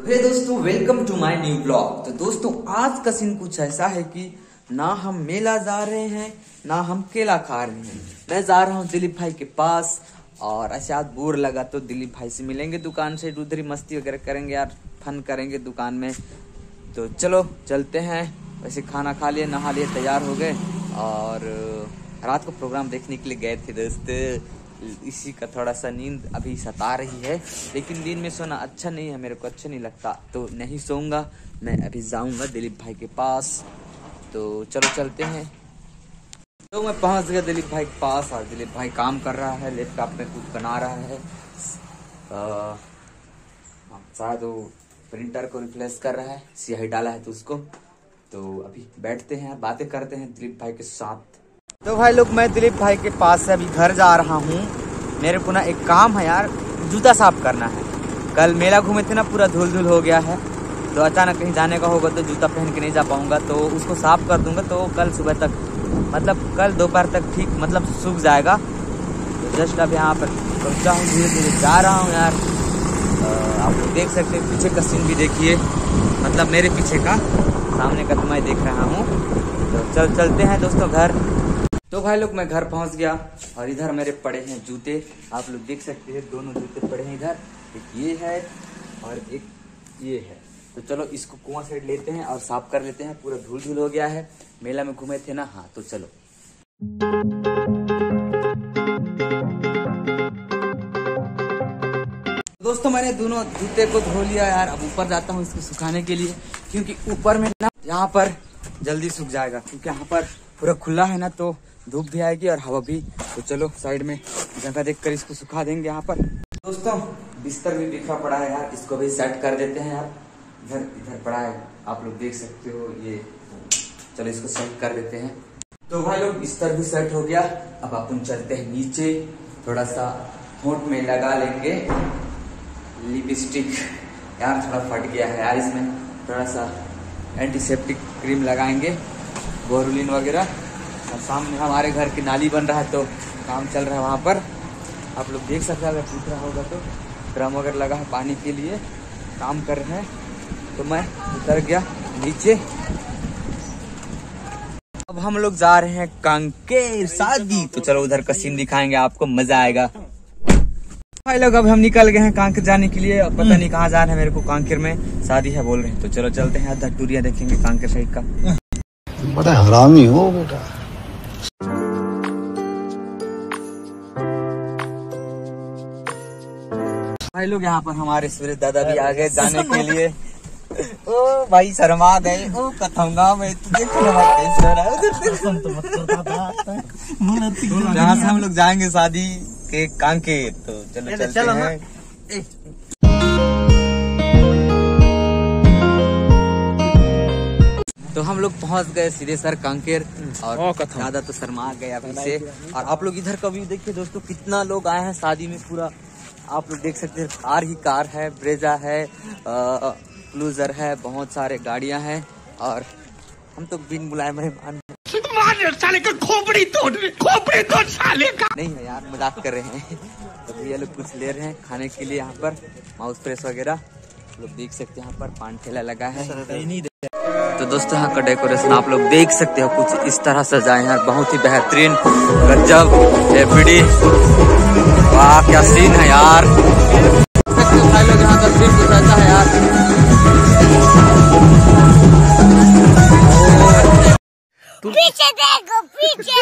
हे दोस्तों, welcome to my new blog. तो दोस्तों, आज का सीन कुछ ऐसा है कि ना हम मेला जा रहे हैं ना हम केला खा रहे हैं। मैं जा रहा हूँ दिलीप भाई के पास और ऐसे आज बोर लगा तो दिलीप भाई से मिलेंगे दुकान से, उधर ही मस्ती वगैरह करेंगे यार, फन करेंगे दुकान में। तो चलो चलते हैं। वैसे खाना खा लिए, नहा लिए, तैयार हो गए और रात को प्रोग्राम देखने के लिए गए थे दोस्त। इसी का थोड़ा सा नींद अभी सता रही है, लेकिन दिन में सोना अच्छा नहीं है, मेरे को अच्छा नहीं लगता, तो नहीं सोऊंगा। मैं अभी जाऊंगा दिलीप भाई के पास। तो चलो चलते हैं। तो मैं पहुंच गया दिलीप भाई के पास और दिलीप भाई काम कर रहा है, लैपटॉप में कुछ बना रहा है। शायद वो प्रिंटर को रिप्लेस कर रहा है, स्याही डाला है तो उसको। तो अभी बैठते हैं, बातें करते हैं दिलीप भाई के साथ। तो भाई लोग, मैं दिलीप भाई के पास से अभी घर जा रहा हूँ। मेरे को ना एक काम है यार, जूता साफ करना है। कल मेला घूमे थे ना, पूरा धूल धूल हो गया है, तो अचानक कहीं जाने का होगा तो जूता पहन के नहीं जा पाऊंगा, तो उसको साफ कर दूंगा। तो कल सुबह तक, मतलब कल दोपहर तक ठीक मतलब सूख जाएगा। तो जस्ट अब यहाँ पर पहुँचा हूँ, धीरे धीरे जा रहा हूँ यार। आप लोग देख सकते हैं, पीछे का सीन भी देखिए, मतलब मेरे पीछे का, सामने का तो मैं देख रहा हूँ। तो चलते हैं दोस्तों घर। तो भाई लोग, मैं घर पहुंच गया और इधर मेरे पड़े हैं जूते। आप लोग देख सकते हैं, दोनों जूते पड़े हैं इधर, एक ये है और एक ये है। तो चलो इसको कुआं से लेते हैं और साफ कर लेते हैं, पूरा धूल धूल हो गया है। मेला में घूमे थे ना, हाँ। तो चलो दोस्तों, मैंने दोनों जूते को धो लिया यार। अब ऊपर जाता हूँ इसको सुखाने के लिए, क्योंकि ऊपर में ना यहाँ पर जल्दी सूख जाएगा, क्योंकि यहाँ पर पूरा खुला है ना, तो धूप भी आएगी और हवा भी। तो चलो साइड में जगह देखकर इसको सुखा देंगे यहाँ पर। दोस्तों, बिस्तर भी बिखरा पड़ा है यार, इसको भी सेट कर देते हैं यार। इधर पड़ा है, आप लोग देख सकते हो ये। चलो इसको सेट कर देते हैं। तो भाई लोग, बिस्तर भी सेट हो गया। अब अपन चलते हैं नीचे, थोड़ा सा होंठ में लगा लेंगे लिपस्टिक। यार थोड़ा फट गया है यार, इसमें थोड़ा सा एंटीसेप्टिक क्रीम लगाएंगे, बोरुलिन वगैरह। और सामने हमारे घर की नाली बन रहा है, तो काम चल रहा है वहाँ पर। आप लोग देख सकते हैं, अगर टूट रहा होगा तो ड्रम वगैरह लगा है पानी के लिए, काम कर रहे हैं। तो मैं उतर गया नीचे। अब हम लोग जा रहे हैं कांकेर शादी। तो चलो उधर का सीन दिखाएंगे आपको, मजा आएगा। भाई लोग, अब हम निकल गए हैं कांकेर जाने के लिए। अब पता नहीं कहाँ जा रहे हैं, मेरे को कांकेर में शादी है बोल रहे हैं। तो चलो चलते हैं, धटूरिया देखेंगे कांकेर साइड का। बड़ा हरामी हो बेटा। भाई लोग, यहाँ पर हमारे सूरज दादा भी आ गए जाने के लिए। ओ भाई, शर्मा गए। ओ कथंगा में तुझे जहाँ से हम लोग जाएंगे शादी के कांकेर। तो चलो चलते हैं। तो हम लोग पहुंच गए सीधे सर कांकेर, और ज्यादा तो शर्मा गए अभी से। और आप लोग इधर का व्यू देखिए दोस्तों, कितना लोग आए हैं शादी में। पूरा आप लोग देख सकते हैं, कार ही कार है, ब्रेजा है, क्लूजर है, बहुत सारे गाड़ियां हैं। और हम तो बिन बुलाए मेहमान साले का खोपड़ी तोड़ साले का नहीं है यार, मजाक कर रहे हैं। तो ये लोग कुछ ले रहे हैं खाने के लिए, यहाँ पर माउस प्रेस वगैरह लोग देख सकते हैं। यहाँ पर पान ठेला लगा है। तो दोस्तों, यहाँ का डेकोरेशन आप लोग देख सकते हो, कुछ इस तरह सजाए हैं, बहुत ही बेहतरीन, गजब, एफडी। वाह क्या सीन है यार। भाई लोग, यहाँ का सीन कुछ ऐसा है यार। पीछे देखो, पीछे।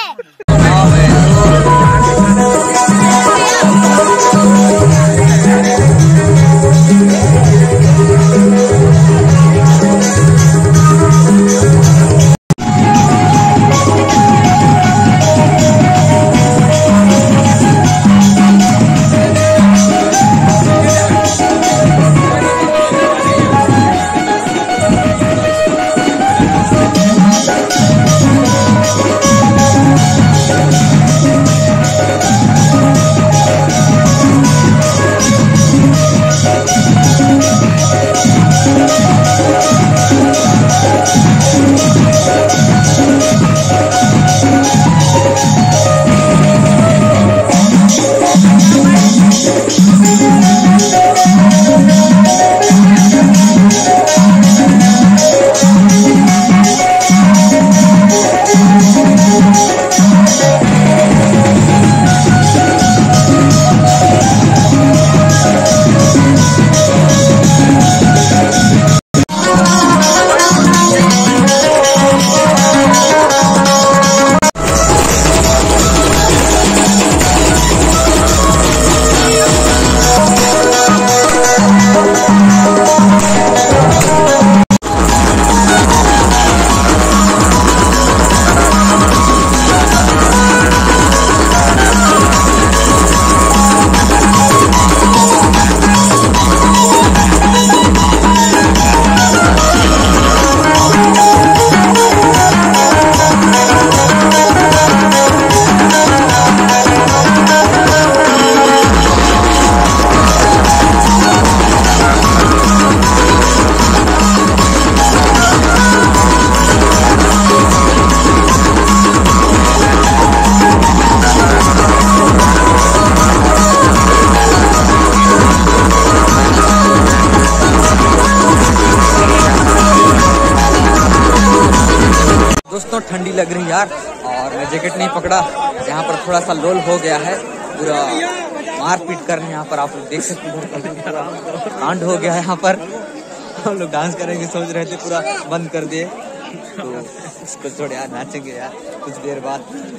बहुत ठंडी लग रही है यार। और मैं जैकेट नहीं पकड़ा, यहाँ पर थोड़ा सा लोल हो गया है, पूरा मारपीट कर रहे हैं यहाँ पर। आप लोग देख सकते हैं कांड हो गया है यहाँ पर। हम लोग डांस करेंगे सोच रहे थे, पूरा बंद कर दिए। तो इसको छोड़ यार, नाचेंगे यार कुछ देर बाद।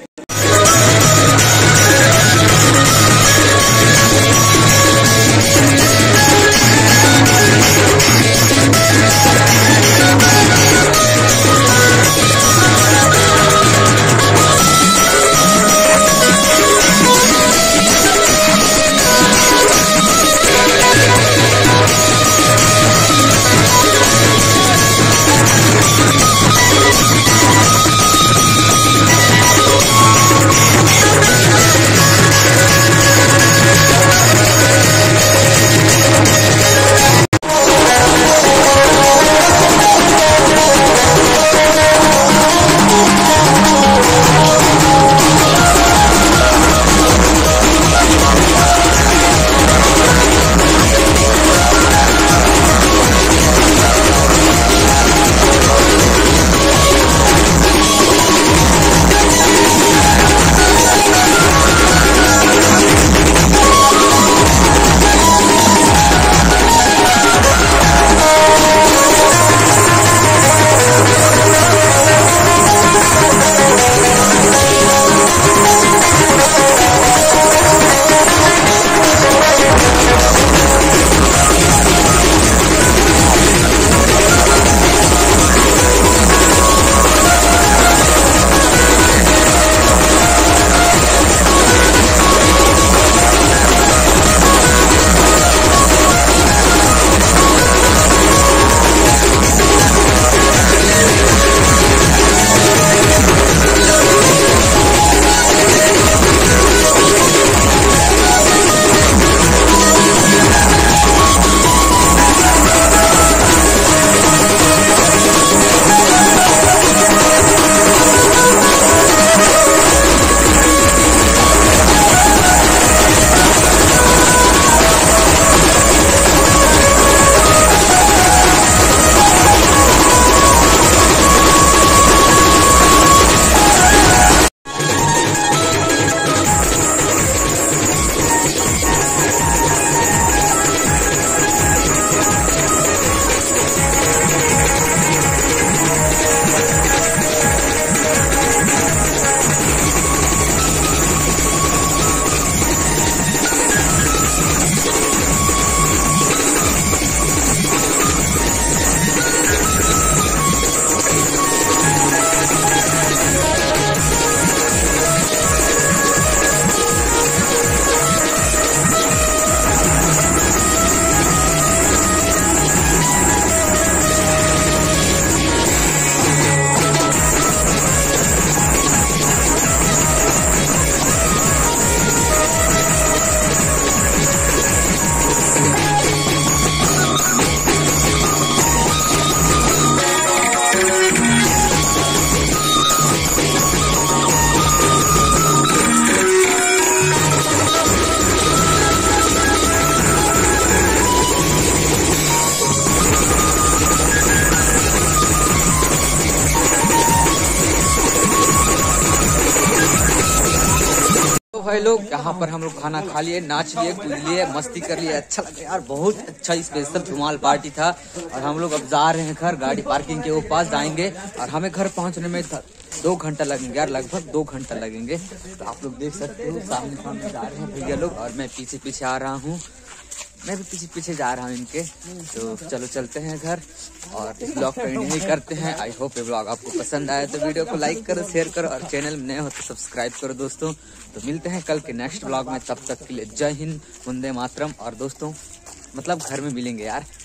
भाई लोग यहाँ पर हम लोग खाना खा लिए, नाच लिए, कूद लिए, मस्ती कर लिए, अच्छा लगा यार, बहुत अच्छा स्पेशल धुमाल पार्टी था। और हम लोग अब जा रहे हैं घर, गाड़ी पार्किंग के वो पास जाएंगे और हमें घर पहुँचने में 2 घंटा लगेंगे यार, लगभग 2 घंटा लगेंगे। तो आप लोग देख सकते हो सामने सामने जा रहे हैं भैया लोग और मैं पीछे पीछे आ रहा हूँ, मैं भी पीछे पीछे जा रहा हूँ इनके। तो चलो चलते हैं घर और इस ब्लॉग को एंड करते हैं। आई होप ये ब्लॉग आपको पसंद आया तो वीडियो को लाइक करो, शेयर करो और चैनल में नए हो तो सब्सक्राइब करो दोस्तों। तो मिलते हैं कल के नेक्स्ट ब्लॉग में, तब तक के लिए जय हिंद, वंदे मातरम। और दोस्तों मतलब घर में मिलेंगे यार।